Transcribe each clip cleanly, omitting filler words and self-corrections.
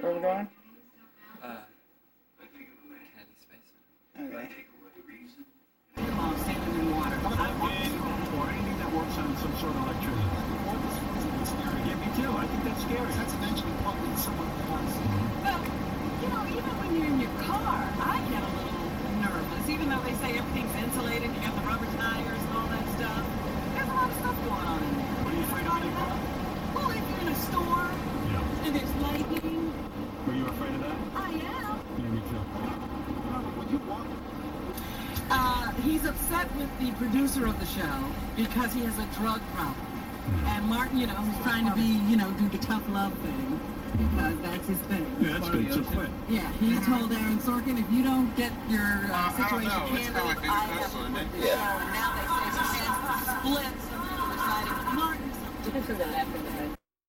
Where are we going? Kennedy Space. Okay. Standing in water. Or anything that works on some sort of electricity. It's scary. Yeah, me too. I think that's scary. That's eventually probably someone wants. Well, you know, even when you're in your car, I get a little nervous. Even though they say everything's insulated, you got the rubber tires and all that stuff. There's a lot of stuff going on in there. What are you afraid of in your car? Well, if you're in a store and there's lightning. Were you afraid of that? I am. Yeah, me too. When you walk. He's upset with the producer of the show because he has a drug problem. And Martin, you know, he's trying to be, you know, do the tough love thing because that's his thing. Yeah, that's good. So quit. Yeah, he told Aaron Sorkin, if you don't get your situation handled, I have to quit the show. And now they say the fans split. Some people are siding with Martin, some people are laughing.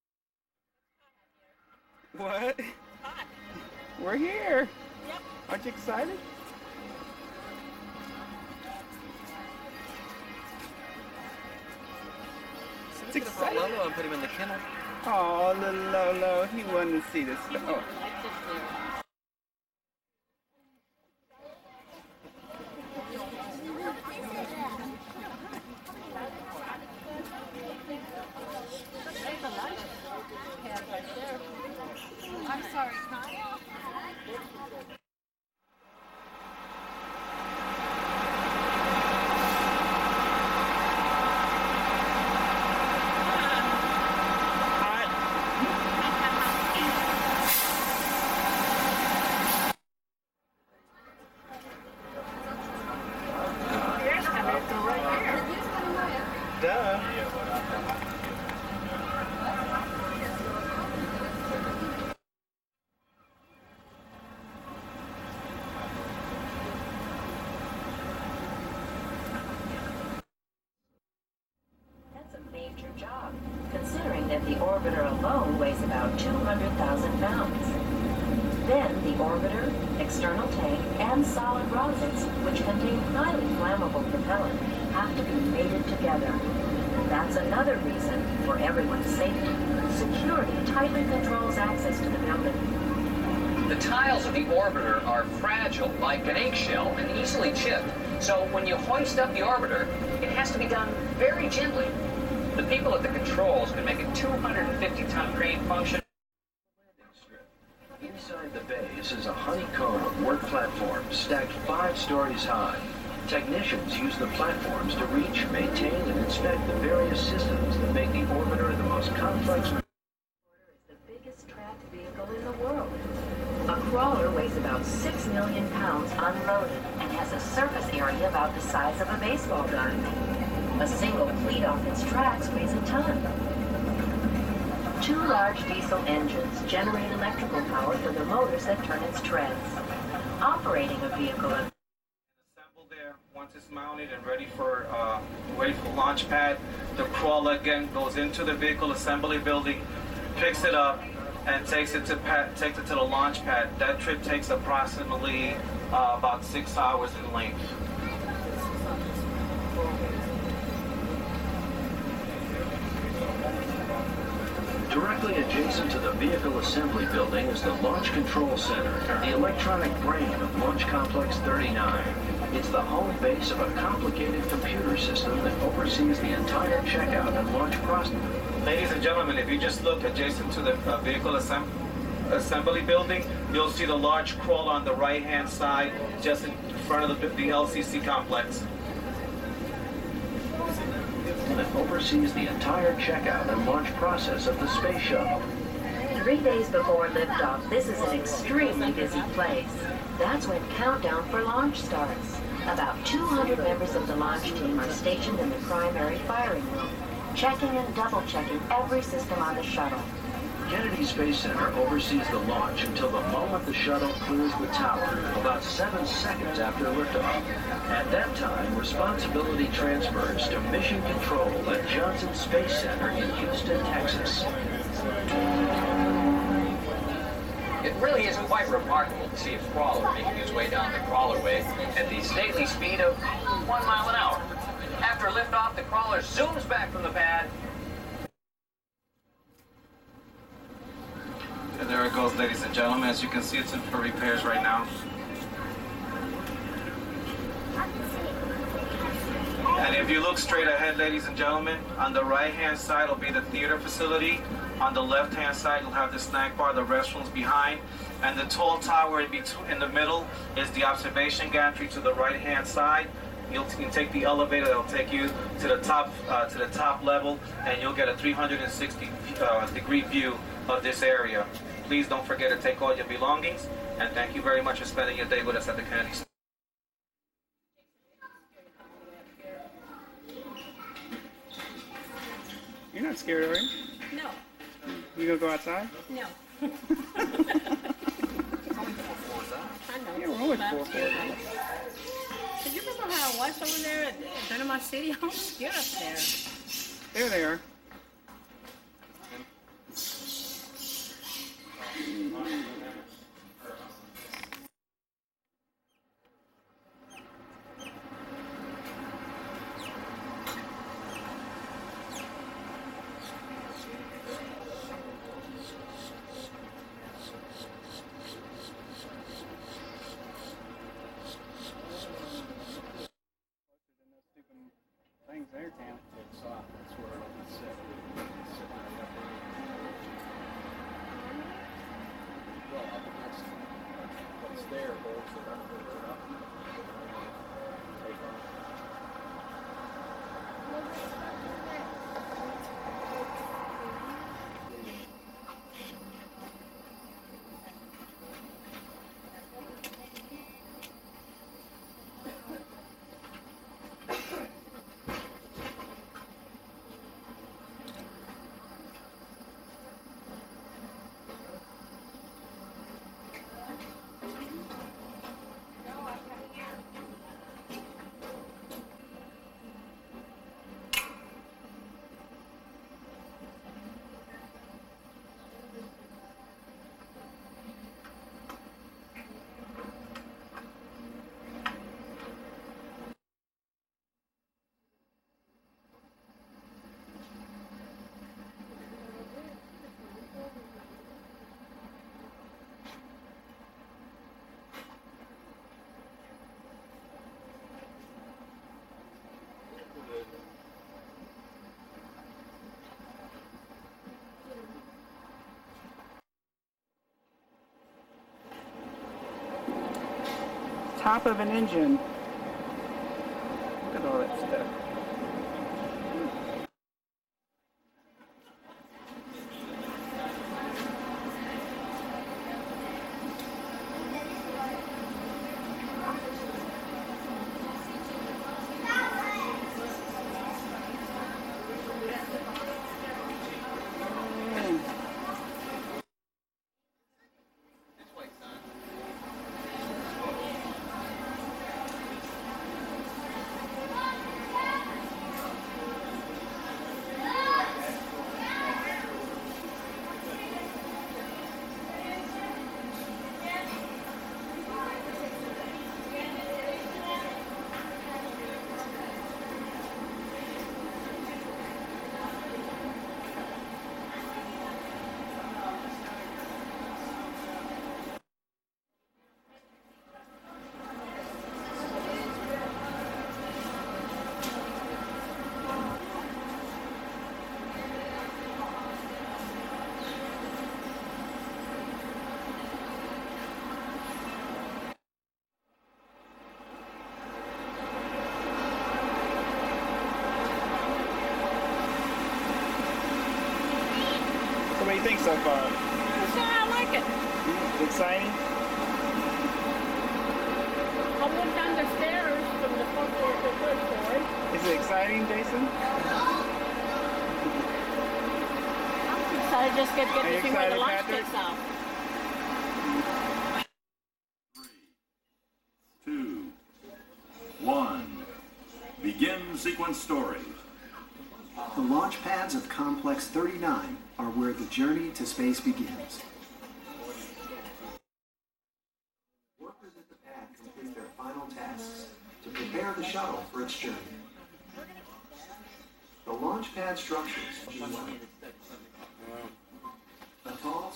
What? Hi. We're here. Yep. Aren't you excited? It's exciting. Lolo and put him in the kennel. Oh, little Lolo. He wanted to see this stuff. Oh. I'm sorry, Kyle. Duh. That's a major job, considering that the orbiter alone weighs about 200,000 pounds. Then the orbiter, external tank, and solid rockets, which contain highly flammable propellant, have to be mated together. That's another reason for everyone's safety. Security tightly controls access to the building. The tiles of the orbiter are fragile, like an eggshell, and easily chipped. So when you hoist up the orbiter, it has to be done very gently. The people at the controls can make a 250-ton crane function. Inside the base is a honeycomb of work platforms stacked 5 stories high. Technicians use the platforms to reach, maintain, and inspect the various systems that make the orbiter the most complex. The biggest tracked vehicle in the world. A crawler weighs about 6 million pounds unloaded and has a surface area about the size of a baseball gun. A single cleat off its tracks weighs a ton. 2 large diesel engines generate electrical power for the motors that turn its treads. Operating a vehicle Assembled there. Once it's mounted and ready for launch pad, the crawler again goes into the vehicle assembly building, picks it up, and takes it to the launch pad. That trip takes approximately about 6 hours in length. Directly adjacent to the vehicle assembly building is the Launch Control Center, the electronic brain of Launch Complex 39. It's the home base of a complicated computer system that oversees the entire checkout and launch process. Ladies and gentlemen, if you just look adjacent to the vehicle assembly building, you'll see the large crawler on the right-hand side, just in front of the LCC complex. That oversees the entire checkout and launch process of the Space Shuttle. 3 days before liftoff, this is an extremely busy place. That's when countdown for launch starts. About 200 members of the launch team are stationed in the primary firing room, checking and double-checking every system on the shuttle. Kennedy Space Center oversees the launch until the moment the shuttle clears the tower, about 7 seconds after liftoff. At that time, responsibility transfers to Mission Control at Johnson Space Center in Houston, Texas. It really is quite remarkable to see a crawler making his way down the crawlerway at the stately speed of 1 mile an hour. After liftoff, the crawler zooms back from the pad. And there it goes. ladies and gentlemen. As you can see, it's in for repairs right now. And if you look straight ahead, ladies and gentlemen, on the right-hand side will be the theater facility. On the left-hand side, you'll have the snack bar, the restrooms behind. And the tall tower in the middle is the observation gantry to the right-hand side. You can take the elevator that'll take you to the top level, and you'll get a 360-degree view of this area. Please don't forget to take all your belongings, and thank you very much for spending your day with us at the Kennedy Center. You're not scared, are you? No. You gonna go outside? No. I know. Yeah, we're only 4 floors. Did you remember how I was over there at Panama City? I was scared up there. There they are. Things there, Tam. Takes off. That's where it'll be sit. Sit right up on it. Well, up against what's there, holds it up, take off. Top of an engine. Look at all that stuff. What do you think so far? I like it. Exciting? I went down the stairs from the front floor to the third floor. Is it exciting, Jason? I'm excited just get Are to you see where the excited, lunch Patrick? takes off. 3, 2, 1. Begin sequence story. The launch pads of Complex 39 are where the journey to space begins. Workers at the pad complete their final tasks to prepare the shuttle for its journey. The launch pad structures, a tall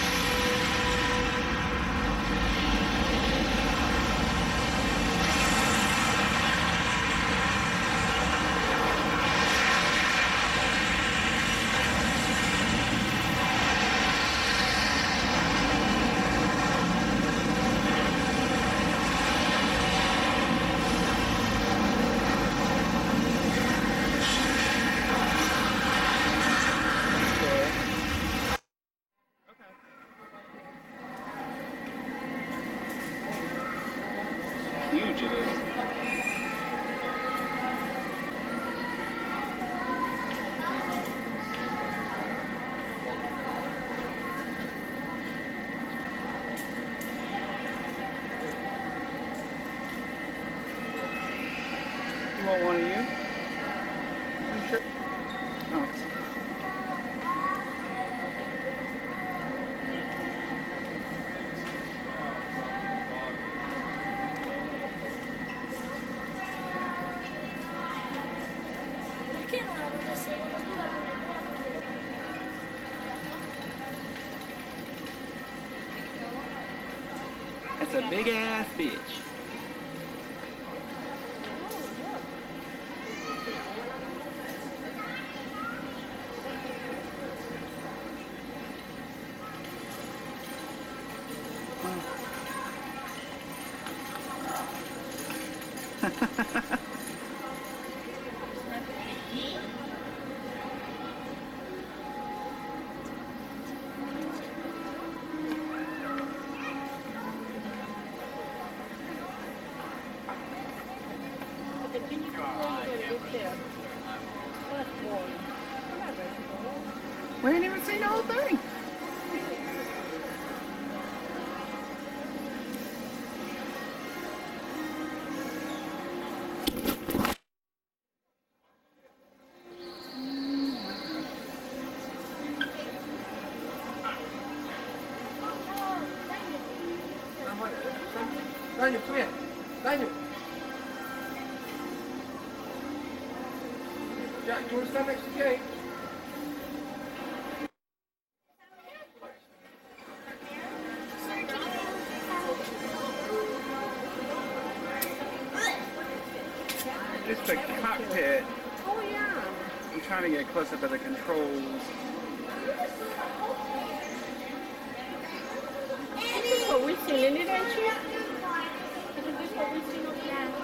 not one of you. I'm sure. Oh. That's a big ass bitch. We ain't even seen the whole thing. Daniel, come here. Daniel. Jack, do you want to stand next to Jake? It's the cockpit. Oh yeah. I'm trying to get close up at the controls. This is what we've seen, isn't it, Archie? Isn't this what we've seen over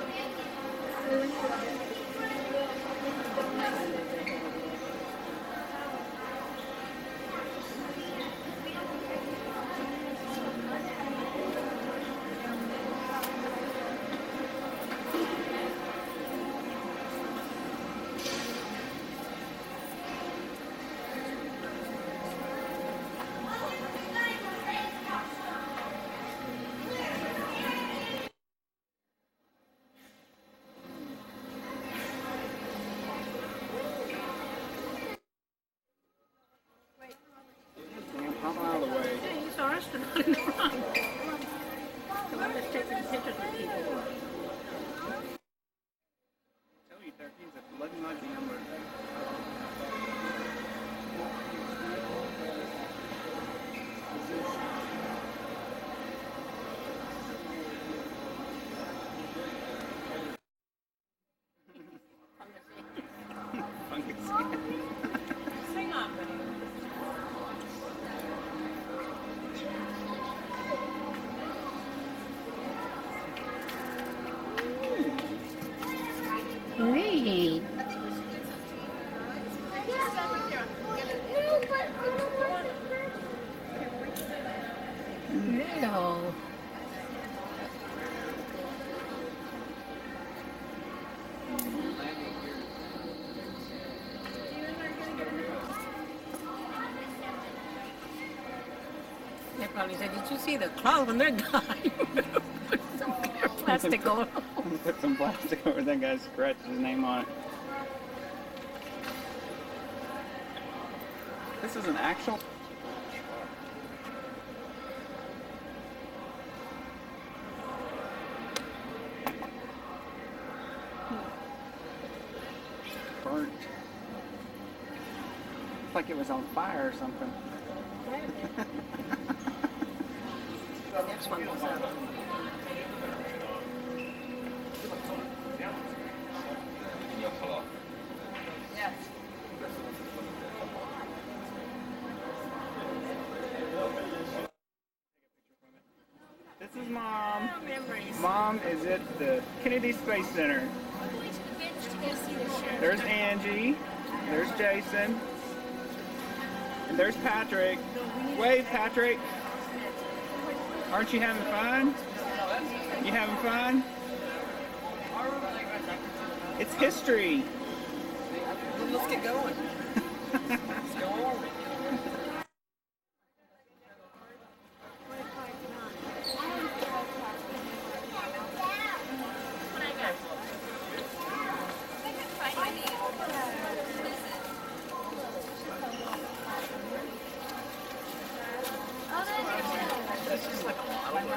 I'm out of the way. Yeah, you saw us not in the front. So I'm just taking pictures of people. Tell you 13's a bloody lucky number. Sing on, buddy. Hey. No. They probably said, did you see the cloud on that guy? Put some plastic over. Put some plastic over that guy's scratch his name on it. This is an actual. Burnt. It's like it was on fire or something. The next one was out. Yes. This is Mom. Oh, memories. Mom is at the Kennedy Space Center. We're going to the bench to go see the show. There's Angie. There's Jason. And there's Patrick. Wave, Patrick. Aren't you having fun? You having fun? It's history. Let's get going. Let's go on.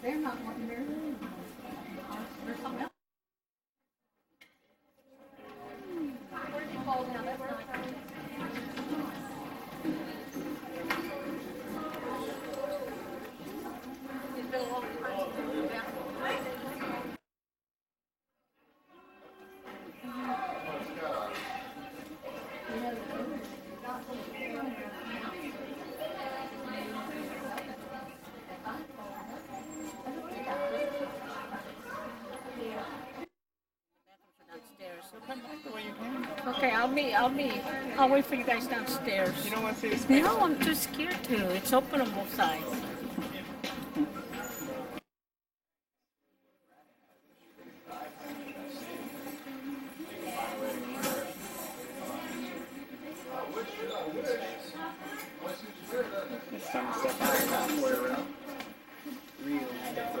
They're not wanting their There's something else. Where'd you fall down? That works. It's been a long time since I've been down. Okay, I'll wait for you guys downstairs. You don't want to see the space? No, I'm too scared to. It's open on both sides. There's some stuff halfway around. Real stuff.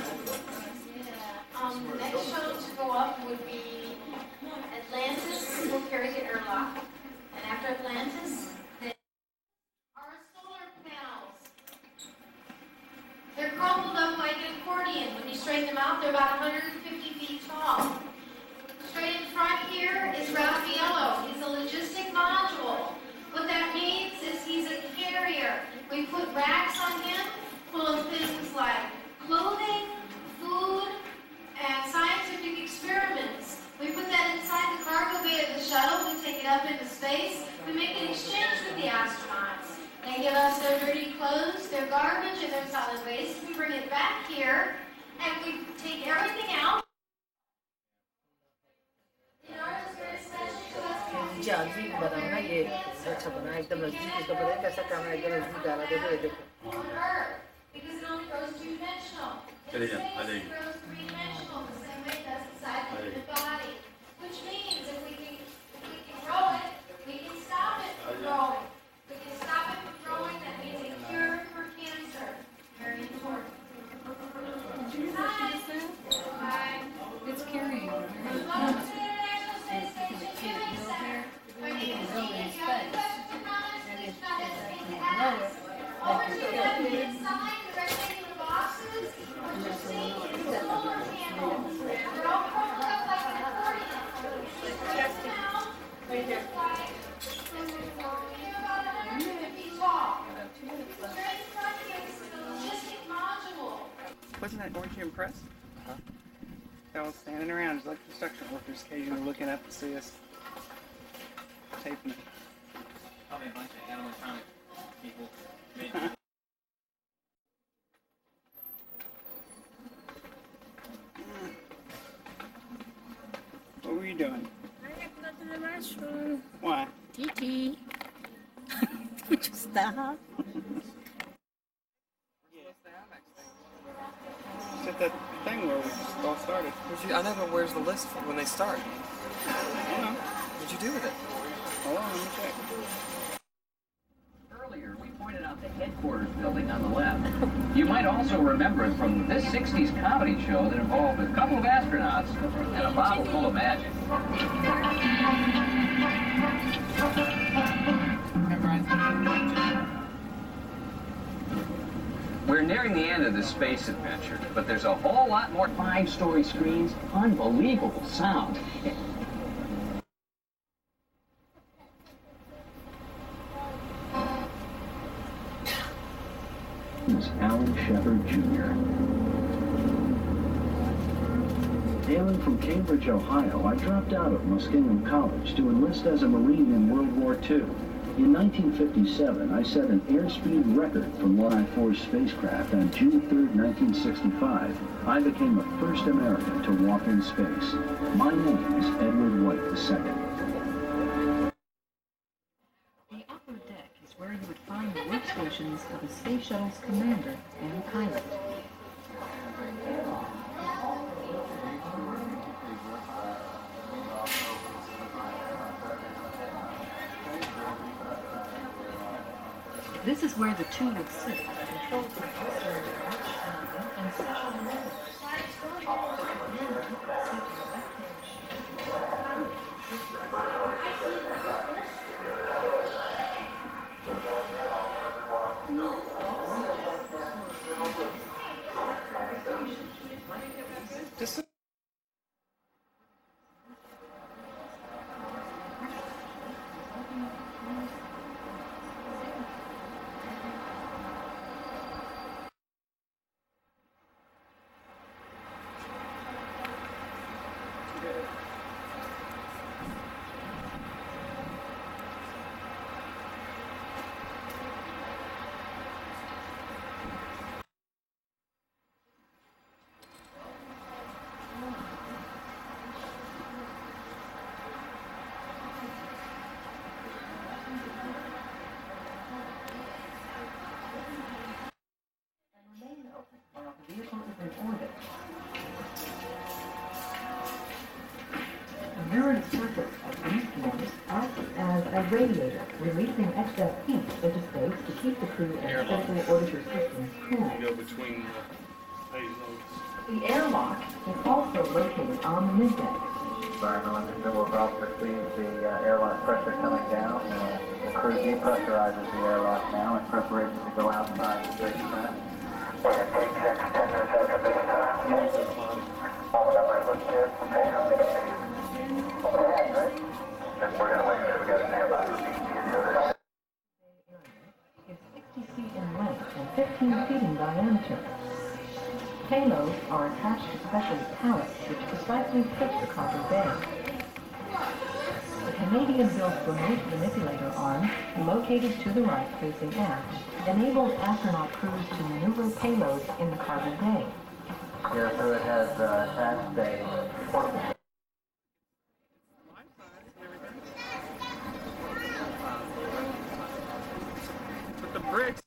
The next shuttle to go up would be Atlantis, will carry the airlock. And after Atlantis, then our solar panels. They're crumpled up like an accordion. When you straighten them out, they're about 150 feet tall. Straight in front here is Raffaello. He's a logistic module. What that means is he's a carrier. We put racks on him full of things like clothing, food, and scientific experiments. We put that inside the cargo bay of the shuttle. We take it up into space. We make an exchange with the astronauts. They give us their dirty clothes, their garbage, and their solid waste. We bring it back here, and we take everything out. In order to very special to us, on Earth, because it only grows two-dimensional. In space, it grows three-dimensional, the same way it does inside the human body. Which means if we can grow it, we can stop it from growing. If we can stop it from growing, that means a cure for cancer. Very important. Hi. Hi. It's carrying. Welcome to the International Space Station Healing Center. Where you can see if you have any questions or comments, please not hesitate to ask. Over to the left-hand side, the rectangular boxes, what you see is solar panels. They're all crumpled up like an accordion. Right now, they're just like, they're about 150 tall. Straight in front of you is the logistic module. Wasn't that Orange impressed? They're all standing around just like construction workers, occasionally looking up to see us taping it. Probably a bunch of animatronic people. What were you doing? I have to go to the restroom. Why? Titi. Would you stop? It's at that thing where we just all started. I know, but where's the list when they start? I don't know. What'd you do with it? Hold on, let me check. Earlier, we pointed out the headquarters building on the left. You might also remember it from this 60s comedy show that involved a couple of astronauts and a bottle full of magic. We're nearing the end of this space adventure, but there's a whole lot more. 5-story screens, unbelievable sound. Is Alan Shepard Jr. Hailing from Cambridge, Ohio, I dropped out of Muskingum College to enlist as a Marine in World War II. In 1957, I set an airspeed record from one I-4 spacecraft on June 3, 1965. I became the first American to walk in space. My name is Edward White II. The upper deck is where you would find the workstations of the Space Shuttle's commander and pilot. This is where the two would sit, controlled by and special members. radiator, releasing excess heat into space to keep the crew and critical orbiter systems cool. Go between the payloads. The airlock is also located on the middeck. Environmental will also receive the airlock pressure coming down. The crew depressurizes the airlock now in preparation to go outside the space craft. Is 60 feet in length and 15 feet in diameter. Payloads are attached to special pallets which precisely fit the cargo bay. The Canadian-built remote manipulator arm, located to the right facing aft, enables astronaut crews to maneuver payloads in the cargo bay. Here, so it has attached a portable. But the bricks.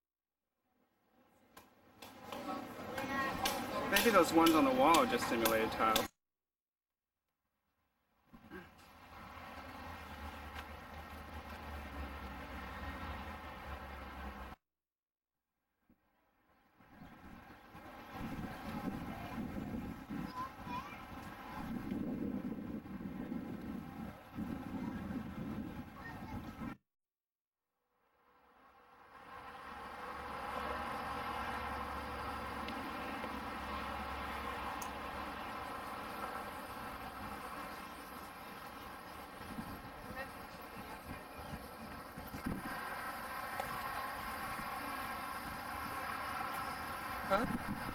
Maybe those ones on the wall are just simulated tiles. Huh?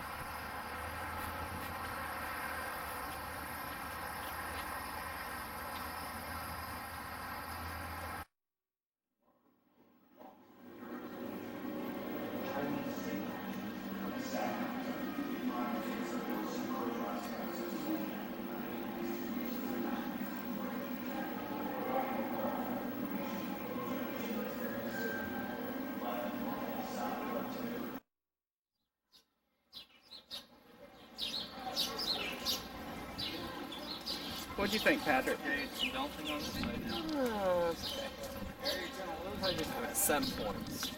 What'd you think, Patrick? It's melting on the side now. Oh, that's okay. I just at some points.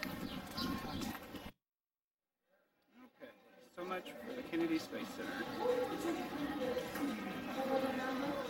Okay, so much for the Kennedy Space Center.